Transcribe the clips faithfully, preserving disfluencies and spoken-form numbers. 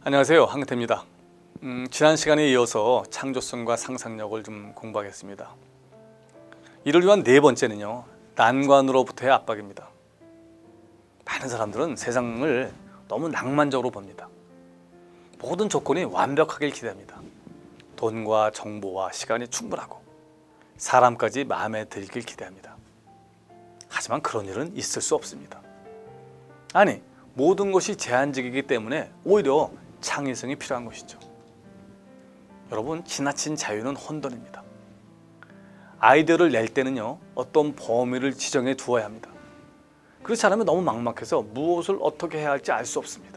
안녕하세요, 한근태입니다. 음, 지난 시간에 이어서 창조성과 상상력을 좀 공부하겠습니다. 이를 위한 네 번째는요, 난관으로부터의 압박입니다. 많은 사람들은 세상을 너무 낭만적으로 봅니다. 모든 조건이 완벽하길 기대합니다. 돈과 정보와 시간이 충분하고 사람까지 마음에 들길 기대합니다. 하지만 그런 일은 있을 수 없습니다. 아니, 모든 것이 제한적이기 때문에 오히려 창의성이 필요한 것이죠. 여러분, 지나친 자유는 혼돈입니다. 아이디어를 낼 때는요, 어떤 범위를 지정해 두어야 합니다. 그렇지 않으면 너무 막막해서 무엇을 어떻게 해야 할지 알 수 없습니다.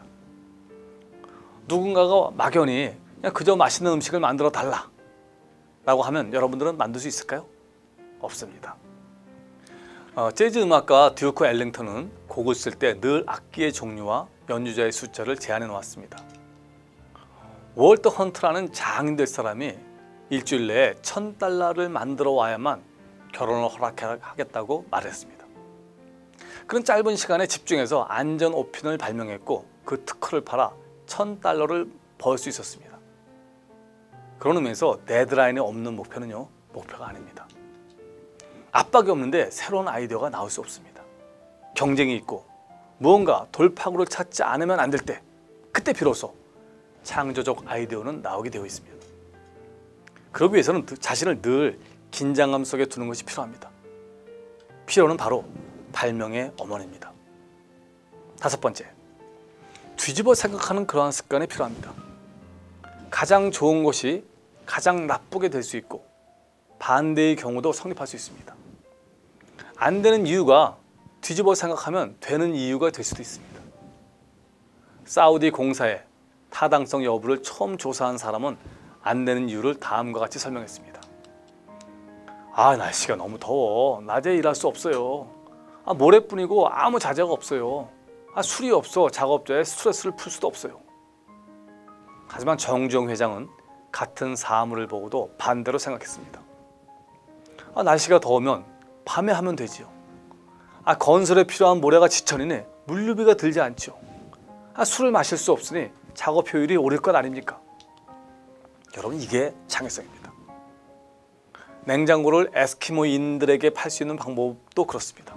누군가가 막연히 그냥 그저 맛있는 음식을 만들어 달라 라고 하면 여러분들은 만들 수 있을까요? 없습니다. 어, 재즈 음악가 듀크 엘링턴은 곡을 쓸 때 늘 악기의 종류와 연주자의 숫자를 제한해 놓았습니다. 월터 헌트라는 장인 될 사람이 일주일 내에 천 달러를 만들어 와야만 결혼을 허락하겠다고 말했습니다. 그런 짧은 시간에 집중해서 안전 오핀을 발명했고 그 특허를 팔아 천 달러를 벌 수 있었습니다. 그런 의미에서 데드라인이 없는 목표는요, 목표가 아닙니다. 압박이 없는데 새로운 아이디어가 나올 수 없습니다. 경쟁이 있고 무언가 돌파구를 찾지 않으면 안 될 때, 그때 비로소 창조적 아이디어는 나오게 되어 있습니다. 그러기 위해서는 자신을 늘 긴장감 속에 두는 것이 필요합니다. 필요는 바로 발명의 어머니입니다. 다섯 번째, 뒤집어 생각하는 그러한 습관이 필요합니다. 가장 좋은 것이 가장 나쁘게 될 수 있고 반대의 경우도 성립할 수 있습니다. 안 되는 이유가 뒤집어 생각하면 되는 이유가 될 수도 있습니다. 사우디 공사의 타당성 여부를 처음 조사한 사람은 안 되는 이유를 다음과 같이 설명했습니다. 아, 날씨가 너무 더워. 낮에 일할 수 없어요. 아, 모래뿐이고 아무 자재가 없어요. 아, 술이 없어. 작업자의 스트레스를 풀 수도 없어요. 하지만 정주영 회장은 같은 사물을 보고도 반대로 생각했습니다. 아, 날씨가 더우면 밤에 하면 되지요. 아, 건설에 필요한 모래가 지천이니 물류비가 들지 않죠. 아, 술을 마실 수 없으니 작업 효율이 오를 것 아닙니까? 여러분, 이게 창의성입니다. 냉장고를 에스키모인들에게 팔 수 있는 방법도 그렇습니다.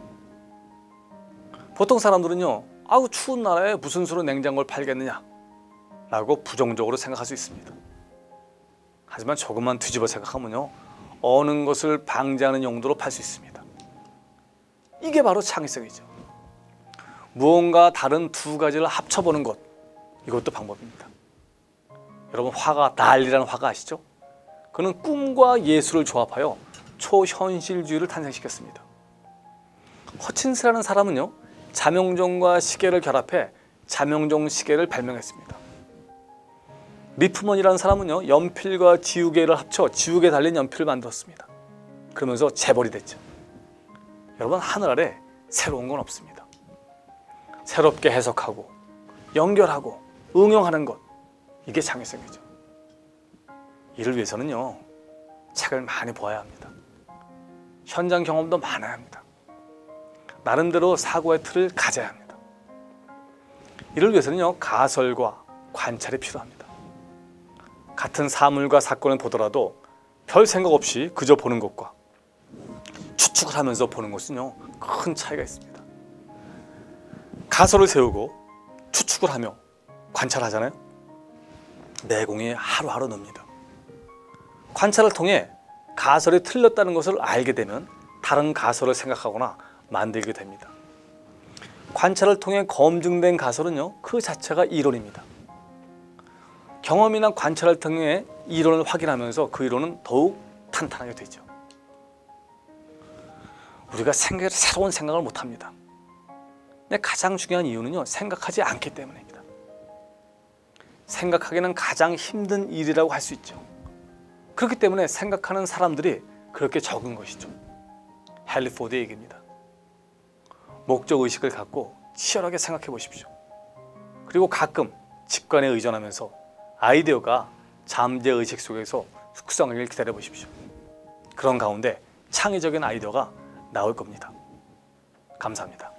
보통 사람들은요, 아우 추운 나라에 무슨 수로 냉장고를 팔겠느냐 라고 부정적으로 생각할 수 있습니다. 하지만 조금만 뒤집어 생각하면요, 어느 것을 방지하는 용도로 팔 수 있습니다. 이게 바로 창의성이죠. 무언가 다른 두 가지를 합쳐보는 것, 이것도 방법입니다. 여러분, 화가, 달리라는 화가 아시죠? 그는 꿈과 예술을 조합하여 초현실주의를 탄생시켰습니다. 허친스라는 사람은요, 자명종과 시계를 결합해 자명종 시계를 발명했습니다. 미프먼이라는 사람은요, 연필과 지우개를 합쳐 지우개 달린 연필을 만들었습니다. 그러면서 재벌이 됐죠. 여러분, 하늘 아래 새로운 건 없습니다. 새롭게 해석하고 연결하고 응용하는 것, 이게 창의성이죠. 이를 위해서는요, 책을 많이 보아야 합니다. 현장 경험도 많아야 합니다. 나름대로 사고의 틀을 가져야 합니다. 이를 위해서는요, 가설과 관찰이 필요합니다. 같은 사물과 사건을 보더라도 별 생각 없이 그저 보는 것과 추측을 하면서 보는 것은요, 큰 차이가 있습니다. 가설을 세우고 추측을 하며 관찰하잖아요. 내공이 하루하루 늡니다. 관찰을 통해 가설이 틀렸다는 것을 알게 되면 다른 가설을 생각하거나 만들게 됩니다. 관찰을 통해 검증된 가설은요, 그 자체가 이론입니다. 경험이나 관찰을 통해 이론을 확인하면서 그 이론은 더욱 탄탄하게 되죠. 우리가 생각, 새로운 생각을 못합니다. 근데 가장 중요한 이유는요, 생각하지 않기 때문입니다. 생각하기는 가장 힘든 일이라고 할 수 있죠. 그렇기 때문에 생각하는 사람들이 그렇게 적은 것이죠. 헨리 포드의 얘기입니다. 목적의식을 갖고 치열하게 생각해 보십시오. 그리고 가끔 직관에 의존하면서 아이디어가 잠재의식 속에서 숙성하길 기다려 보십시오. 그런 가운데 창의적인 아이디어가 나올 겁니다. 감사합니다.